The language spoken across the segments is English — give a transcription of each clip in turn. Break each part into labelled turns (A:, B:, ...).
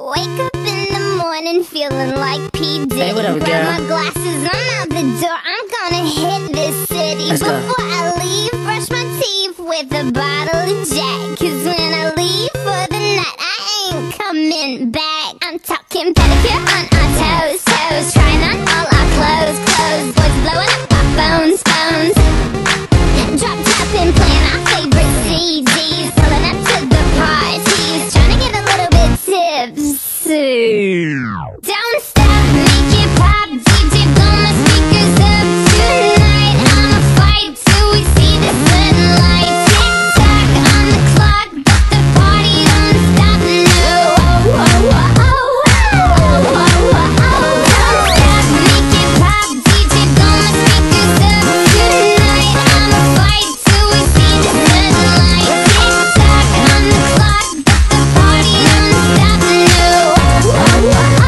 A: Wake up in the morning feeling like P. Diddy.
B: Hey, what up,
A: Grab
B: girl?
A: my glasses, I'm out the door. I'm gonna hit this city.
B: Let's go.
A: Before I leave, brush my teeth with a bottle of Jack. Cause when I leave for the night, I ain't coming back. I'm talking pedicure on our toes, toes. Trying on all our clothes, clothes. Boys blowing up our phones, phones. Drop top and playing our favorite CDs. Pulling up to the parties, trying to get a little bit tipsy. Don't stop, make it pop. DJ blow my speakers up tonight. I'ma fight till we see the sunlight. Tick tock on the clock, but the party don't stop. No. Oh, oh, oh, oh, oh, oh, oh. Don't stop, make it pop. DJ blow my speakers up tonight. I'ma fight till we see the sunlight. Tick tock on the clock, but the party don't stop. No. Oh, oh, oh, oh.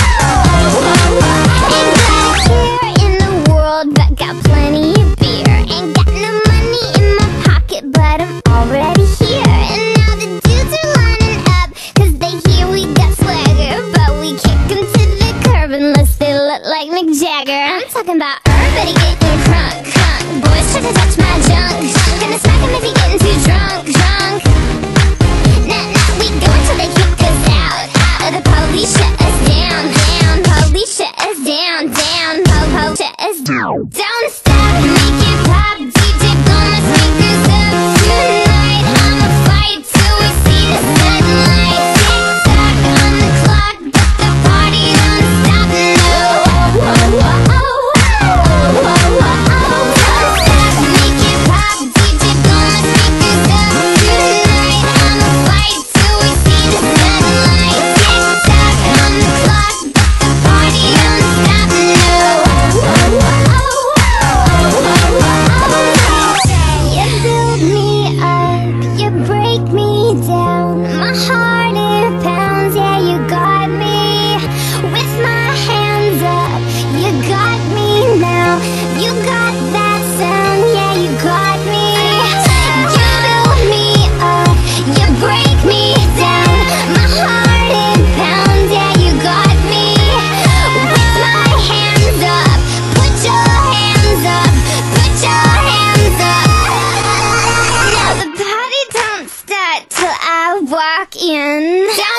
A: Ain't got a care in the world, but got plenty of beer. Ain't got no money in my pocket, but I'm already here. And now the dudes are lining up, cause they hear we got swagger. But we kick 'em to the curb unless they look like Mick Jagger. I'm talking about everybody getting crunk, crunk. Boys try to touch my junk, junk. Gonna smack him if he getting too drunk, drunk. Nah, nah, we go until they kick us out, out. The police shut us down, down. Police shut us down, down. Po-po shut us down. Don't stop, make it pop. DJ blow my speakers up tonight. I'ma fight till we see the sunlight. Tick tock on the clock, but the party don't stop. No. Oh, oh, oh, oh, oh, oh, oh. Don't stop, make it pop. DJ blow my speakers up tonight. I'ma fight till we see the sunlight. Tick tock on the clock, but the party don't stop. No. Oh, oh, oh, oh, oh. You build me up, you break me down. My heart it pounds, yeah, you got me. With my hands up, you got me now. You got that sound, yeah, you got me. You build me up, you break me down. My heart it pounds, yeah, you got me. With my hands up, put your hands up, put your hands up. Now the party don't start till I walk in.